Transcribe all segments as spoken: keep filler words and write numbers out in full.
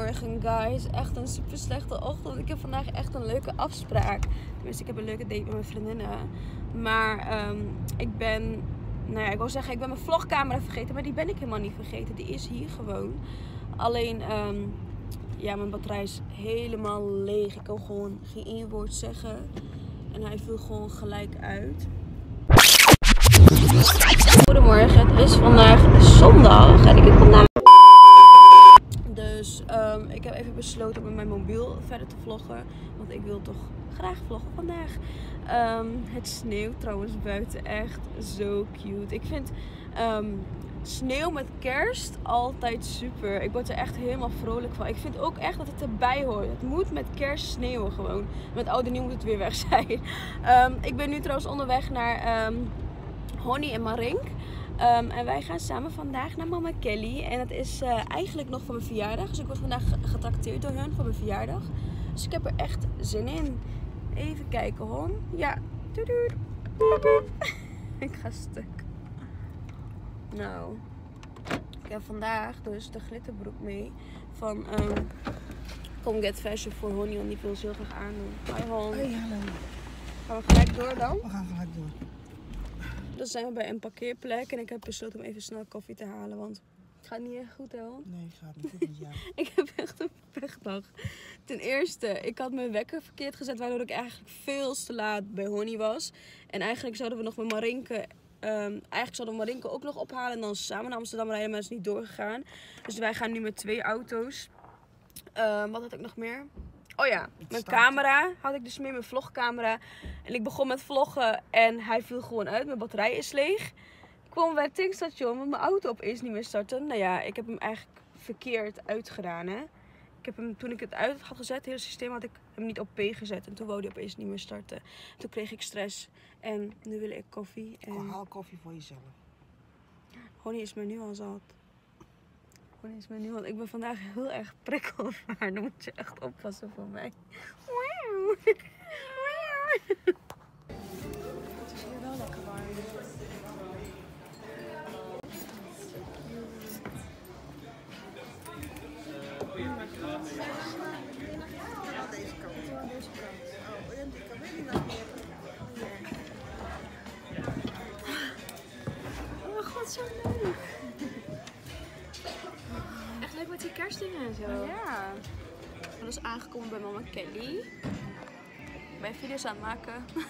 Goedemorgen guys, echt een super slechte ochtend. Ik heb vandaag echt een leuke afspraak. Tenminste, ik heb een leuke date met mijn vriendinnen. Maar um, ik ben, nou ja, ik wil zeggen, ik ben mijn vlogcamera vergeten. Maar die ben ik helemaal niet vergeten. Die is hier gewoon. Alleen, um, ja, mijn batterij is helemaal leeg. Ik kan gewoon geen één woord zeggen. En hij viel gewoon gelijk uit. Goedemorgen, het is vandaag zondag. En ik heb vandaag... Dus um, ik heb even besloten om met mijn mobiel verder te vloggen. Want ik wil toch graag vloggen vandaag. Um, het sneeuwt trouwens buiten echt zo cute. Ik vind um, sneeuw met kerst altijd super. Ik word er echt helemaal vrolijk van. Ik vind ook echt dat het erbij hoort. Het moet met kerst sneeuwen gewoon. Met oud en nieuw moet het weer weg zijn. Um, ik ben nu trouwens onderweg naar um, Honey en Marink. Um, en wij gaan samen vandaag naar Mama Kelly. En het is uh, eigenlijk nog voor mijn verjaardag. Dus ik word vandaag getrakteerd door hun voor mijn verjaardag. Dus ik heb er echt zin in. Even kijken, hon. Ja. Doei doei. Ik ga stuk. Nou. Ik heb vandaag dus de glitterbroek mee. Van um, Come Get Fashion voor Honey. Want die wil ze heel graag aandoen. Hoi hon. Hoi, hallo. Gaan we gelijk door dan? We gaan gelijk door. Dan zijn we bij een parkeerplek en ik heb besloten om even snel koffie te halen, want het gaat niet echt goed, hè? Nee, het gaat niet goed met jou. Ik heb echt een pechdag. Ten eerste, ik had mijn wekker verkeerd gezet, waardoor ik eigenlijk veel te laat bij Honey was. En eigenlijk zouden we nog met Marinke, um, eigenlijk zouden we Marinke ook nog ophalen en dan samen naar Amsterdam rijden, maar dat is niet doorgegaan. Dus wij gaan nu met twee auto's. Um, wat had ik nog meer? Oh ja, mijn camera had ik dus mee, mijn vlogcamera. En ik begon met vloggen en hij viel gewoon uit. Mijn batterij is leeg. Ik kwam bij het tankstation, want mijn auto opeens niet meer starten. Nou ja, ik heb hem eigenlijk verkeerd uitgedaan, hè. Ik heb hem, toen ik het uit had gezet, het hele systeem, had ik hem niet op P gezet. En toen wou hij opeens niet meer starten. Toen kreeg ik stress. En nu wil ik koffie. En... Oh, haal koffie voor jezelf. Honey is mij nu al zat. Honey is mij nu al... Ik ben vandaag heel erg prikkelbaar. Dan moet je echt oppassen voor mij. Wauw. Het is hier wel lekker warm. Deze kant. Deze kant. Oh, en ik kan weer niet naar meer. Oh mijn god, zo leuk. Echt leuk met die kerstdingen en zo. Ja. Ik ben dus aangekomen bij Mama Kelly. Ik ben video's aan het maken.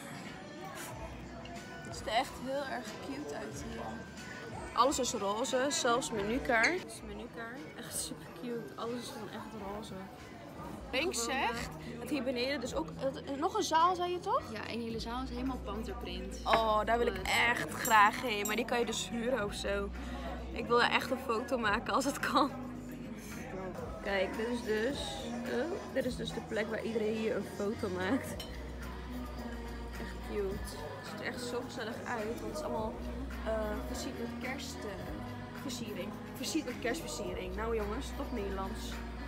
Het ziet er echt heel erg cute uit hier. Alles is roze, zelfs menukaart. Het is menukaart. Echt super cute. Alles is gewoon echt roze. Rink zegt dat hier beneden dus ook... Nog een zaal, zei je toch? Ja, een hele zaal is helemaal panterprint. Oh, daar wil ik echt graag heen. Maar die kan je dus huren of zo. Ik wil echt een foto maken als het kan. Kijk, dit is dus... Oh, dit is dus de plek waar iedereen hier een foto maakt. Echt cute. Het ziet er echt zo gezellig uit. Want het is allemaal uh, versierd met kerstversiering. Uh, versierd met kerstversiering. Nou jongens, toch Nederlands.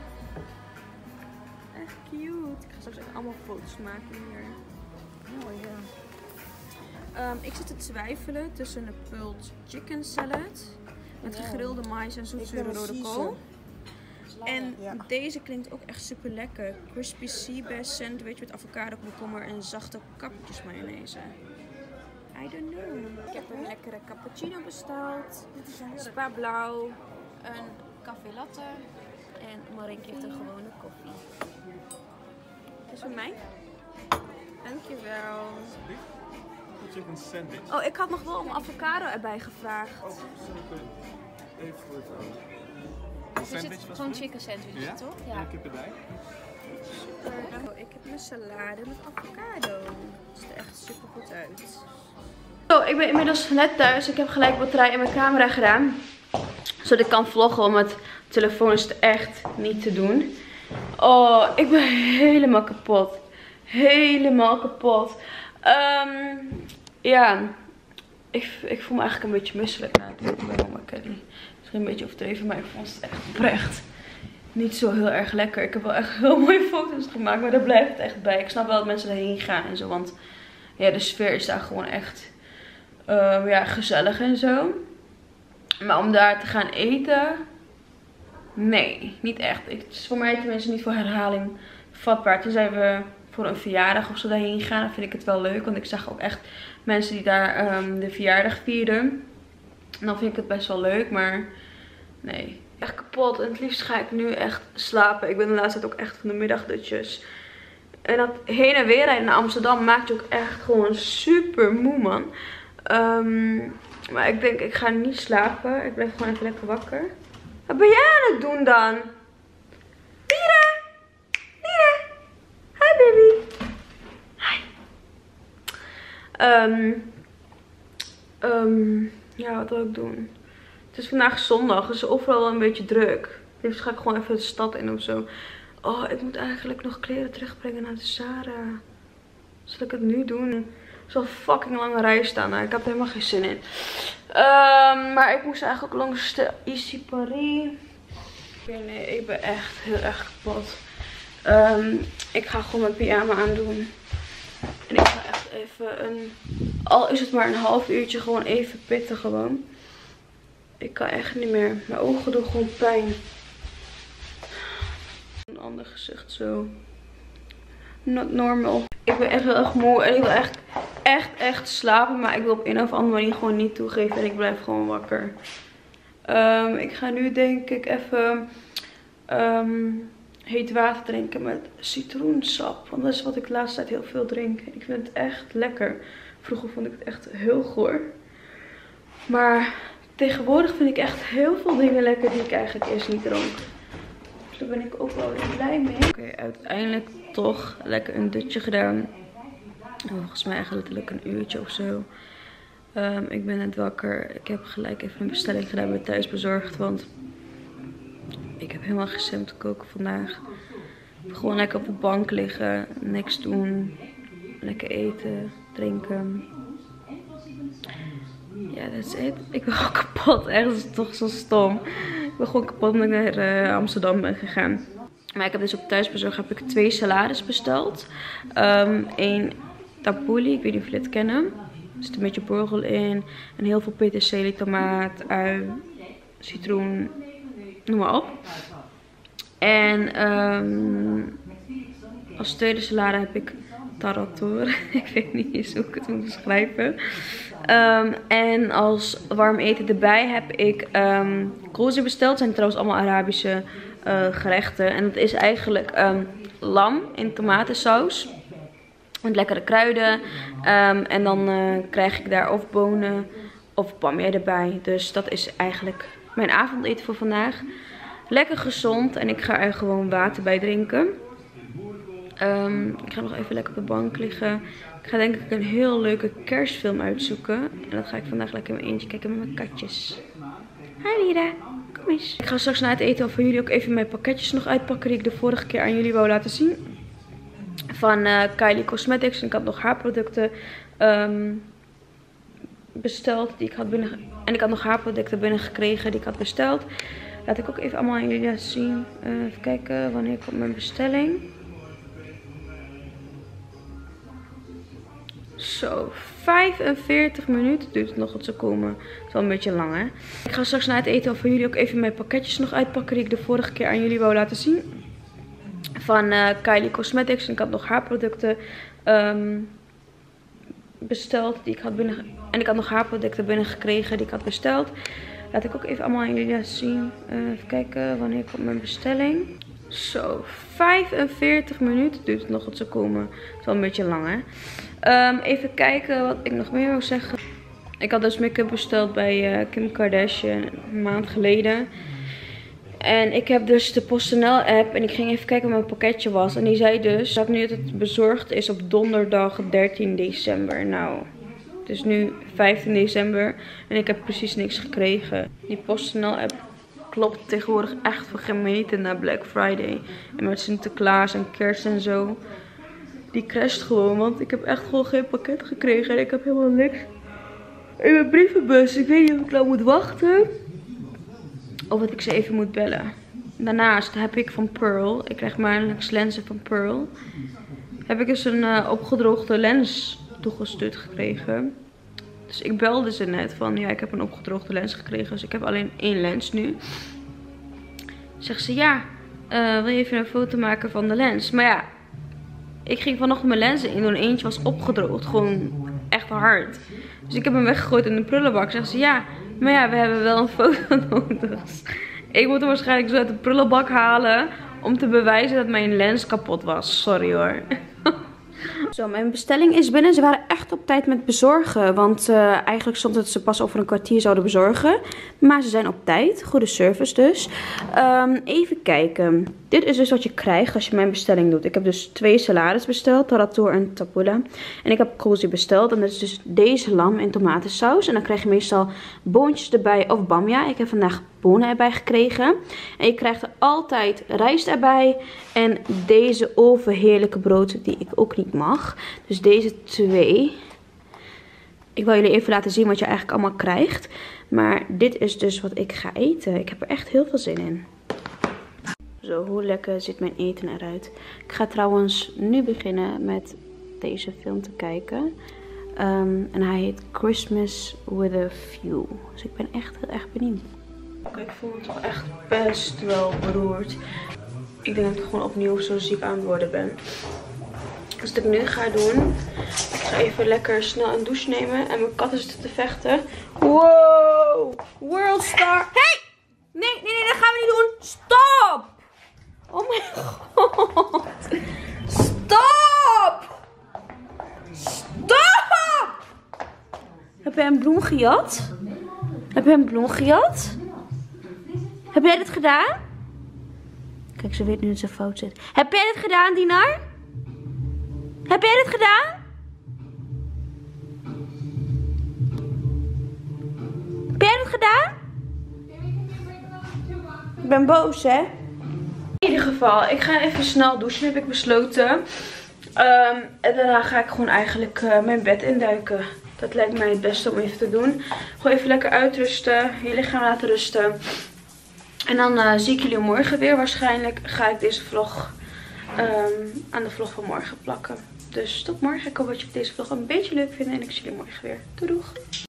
Echt cute. Ik ga straks echt allemaal foto's maken hier. Mooi, ja. Um, ik zit te twijfelen tussen een pulled chicken salad. Met gegrilde mais en zoetzure rode kool. En ja, deze klinkt ook echt super lekker. Crispy sea bass sandwich met avocado, komkommer en zachte kappertjes mayonaise. I don't know. Ik heb een lekkere cappuccino besteld. Spa blauw. Een café latte. En Marinke heeft een gewone koffie. Is voor mij? Dankjewel. Chicken sandwich. Oh, ik had nog wel om avocado erbij gevraagd. Oh, sorry. Even voor het oog. Dus het gewoon chicken sandwich, ja? toch? Ja. En kippenbij. Super. Oh, ik heb mijn salade met avocado. Het ziet er echt super goed uit. Zo, ik ben inmiddels net thuis. Ik heb gelijk batterij in mijn camera gedaan. Zodat ik kan vloggen, want met telefoon is het echt niet te doen. Oh, ik ben helemaal kapot. Helemaal kapot. Um, ja, ik, ik voel me eigenlijk een beetje misselijk na het eten bij Mama Kelly. Misschien een beetje overdreven, maar ik vond het echt oprecht niet zo heel erg lekker. Ik heb wel echt heel mooie foto's gemaakt, maar daar blijft het echt bij. Ik snap wel dat mensen erheen gaan en zo, want ja, de sfeer is daar gewoon echt um, ja, gezellig en zo. Maar om daar te gaan eten, Nee, niet echt. Het is voor mij tenminste niet voor herhaling vatbaar. Tenzij we voor een verjaardag of zo daarheen gaan, dan vind ik het wel leuk. Want ik zag ook echt mensen die daar um, de verjaardag vierden. En dan vind ik het best wel leuk, maar nee. Echt kapot. En het liefst ga ik nu echt slapen. Ik ben de laatste tijd ook echt van de middagdutjes. En dat heen en weer rijden naar Amsterdam maakt je ook echt gewoon super moe, man. Um, maar ik denk, ik ga niet slapen. Ik blijf gewoon even lekker wakker. Wat ben jij aan het doen dan? Lira! Lira! Hi, baby! Hi. Um, um, ja, wat wil ik doen? Het is vandaag zondag, dus overal wel een beetje druk. Dus ga ik gewoon even de stad in of zo. Oh, ik moet eigenlijk nog kleren terugbrengen naar de Zara. Zal ik het nu doen? Er is al fucking lange rij staan. Nou, ik heb er helemaal geen zin in. Um, maar ik moest eigenlijk langs de Issy Paris. Nee, nee, ik ben echt heel erg kapot. Um, ik ga gewoon mijn pyjama aandoen. En ik ga echt even een... Al is het maar een half uurtje gewoon even pitten gewoon. Ik kan echt niet meer. Mijn ogen doen gewoon pijn. Een ander gezicht zo. Not normal. Ik ben echt heel erg moe en ik wil echt, echt, echt slapen. Maar ik wil op een of andere manier gewoon niet toegeven en ik blijf gewoon wakker. Um, ik ga nu denk ik even um, heet water drinken met citroensap. Want dat is wat ik de laatste tijd heel veel drink. Ik vind het echt lekker. Vroeger vond ik het echt heel goor. Maar tegenwoordig vind ik echt heel veel dingen lekker die ik eigenlijk eerst niet dronk. Dus daar ben ik ook wel weer blij mee. Oké, okay, uiteindelijk toch lekker een dutje gedaan. Volgens mij eigenlijk letterlijk een uurtje of zo. Um, ik ben net wakker. Ik heb gelijk even een bestelling gedaan bij Thuisbezorgd. Want ik heb helemaal geen zin om te koken vandaag. Gewoon lekker op de bank liggen. Niks doen. Lekker eten. Drinken. Ja, dat is het. Ik ben gewoon kapot. Echt, dat is toch zo stom. Ik ben gewoon kapot omdat ik naar uh, Amsterdam ben gegaan. Maar ik heb dus op Thuisbezorgd heb ik twee salades besteld. Um, Eén tabbouleh. Ik weet niet of jullie het kennen. Er zit een beetje borrel in. En heel veel peterselie, tomaat, ui, citroen. Noem maar op. En um, als tweede salade heb ik tarator. Ik weet niet eens hoe ik het moet beschrijven. Um, en als warm eten erbij heb ik um, koolzie besteld. Het zijn trouwens allemaal Arabische uh, gerechten. En dat is eigenlijk um, lam in tomatensaus. Met lekkere kruiden. Um, en dan uh, krijg ik daar of bonen of bamia erbij. Dus dat is eigenlijk mijn avondeten voor vandaag. Lekker gezond. En ik ga er gewoon water bij drinken. Um, ik ga nog even lekker op de bank liggen. Ik ga denk ik een heel leuke kerstfilm uitzoeken. En dat ga ik vandaag lekker in mijn eentje kijken met mijn katjes. Hi Lira, kom eens. Ik ga straks na het eten voor jullie ook even mijn pakketjes nog uitpakken. Die ik de vorige keer aan jullie wou laten zien. Van uh, Kylie Cosmetics. En ik had nog haarproducten um, besteld. Die ik had binnen... En ik had nog haarproducten binnengekregen die ik had besteld. Laat ik ook even allemaal aan jullie laten zien. Uh, even kijken wanneer komt mijn bestelling. Zo, vijfenveertig minuten duurt het nog tot ze komen. Dat is wel een beetje lang, hè. Ik ga straks na het eten voor jullie ook even mijn pakketjes nog uitpakken. Die ik de vorige keer aan jullie wou laten zien. Van uh, Kylie Cosmetics. En ik had nog haarproducten um, besteld. Die ik had binnen... En ik had nog haarproducten binnengekregen die ik had besteld. Laat ik ook even allemaal aan jullie laten zien. Uh, even kijken wanneer komt mijn bestelling. Zo, vijfenveertig minuten duurt het nog tot ze komen. Dat is wel een beetje lang, hè. Um, even kijken wat ik nog meer wil zeggen. Ik had dus make-up besteld bij uh, Kim Kardashian een maand geleden. En ik heb dus de PostNL app en ik ging even kijken wat mijn pakketje was. En die zei dus dat nu het bezorgd is op donderdag dertien december. Nou, het is nu vijftien december en ik heb precies niks gekregen. Die PostNL app klopt tegenwoordig echt voor geen meter na Black Friday. En met Sinterklaas en kerst en zo. Die crasht gewoon, want ik heb echt gewoon geen pakket gekregen. En ik heb helemaal niks in mijn brievenbus. Ik weet niet of ik nou moet wachten. Of dat ik ze even moet bellen. Daarnaast heb ik van Pearl. Ik krijg maandelijks lenzen van Pearl. Heb ik dus een uh, opgedroogde lens toegestuurd gekregen. Dus ik belde ze net van ja, ik heb een opgedroogde lens gekregen. Dus ik heb alleen één lens nu. Zegt ze, ja, uh, wil je even een foto maken van de lens? Maar ja, ik ging vanochtend mijn lenzen in doen. Eentje was opgedroogd. Gewoon echt hard. Dus ik heb hem weggegooid in de prullenbak. Zegt ze, ja, maar ja, we hebben wel een foto nodig. Ik moet hem waarschijnlijk zo uit de prullenbak halen om te bewijzen dat mijn lens kapot was. Sorry hoor. Zo, mijn bestelling is binnen. Ze waren echt op tijd met bezorgen. Want uh, eigenlijk stond het ze pas over een kwartier zouden bezorgen. Maar ze zijn op tijd. Goede service dus. Um, even kijken. Dit is dus wat je krijgt als je mijn bestelling doet. Ik heb dus twee salades besteld. Tarator en tapula. En ik heb cozy besteld. En dat is dus deze lam in tomatensaus. En dan krijg je meestal boontjes erbij of bamja. Ik heb vandaag bonen erbij gekregen. En je krijgt er altijd rijst erbij. En deze overheerlijke brood die ik ook niet mag. Dus deze twee. Ik wil jullie even laten zien wat je eigenlijk allemaal krijgt. Maar dit is dus wat ik ga eten. Ik heb er echt heel veel zin in. Zo, hoe lekker ziet mijn eten eruit. Ik ga trouwens nu beginnen met deze film te kijken. Um, en hij heet Christmas with a View. Dus ik ben echt heel erg benieuwd. Oké, okay, ik voel me toch echt best wel beroerd. Ik denk dat ik gewoon opnieuw zo ziek aan het worden ben. Dus wat ik nu ga doen. Ik ga even lekker snel een douche nemen. En mijn katten zitten te vechten. Wow! Worldstar! Hey! Nee, nee, nee, dat gaan we niet doen. Stop! Oh mijn god. Stop! Stop! Heb jij een bloem gejat? Heb jij een bloem gejat? Heb jij dit gedaan? Kijk, ze weet nu dat ze fout zit. Heb jij dit gedaan, Dinar? Heb jij dit gedaan? Heb jij dit gedaan? Ik ben boos, hè? In ieder geval, ik ga even snel douchen, heb ik besloten. Um, en daarna ga ik gewoon eigenlijk uh, mijn bed induiken. Dat lijkt mij het beste om even te doen. Gewoon even lekker uitrusten, je lichaam laten rusten. En dan uh, zie ik jullie morgen weer. Waarschijnlijk ga ik deze vlog um, aan de vlog van morgen plakken. Dus tot morgen. Ik hoop dat jullie deze vlog een beetje leuk vinden. En ik zie jullie morgen weer. Doei doeg!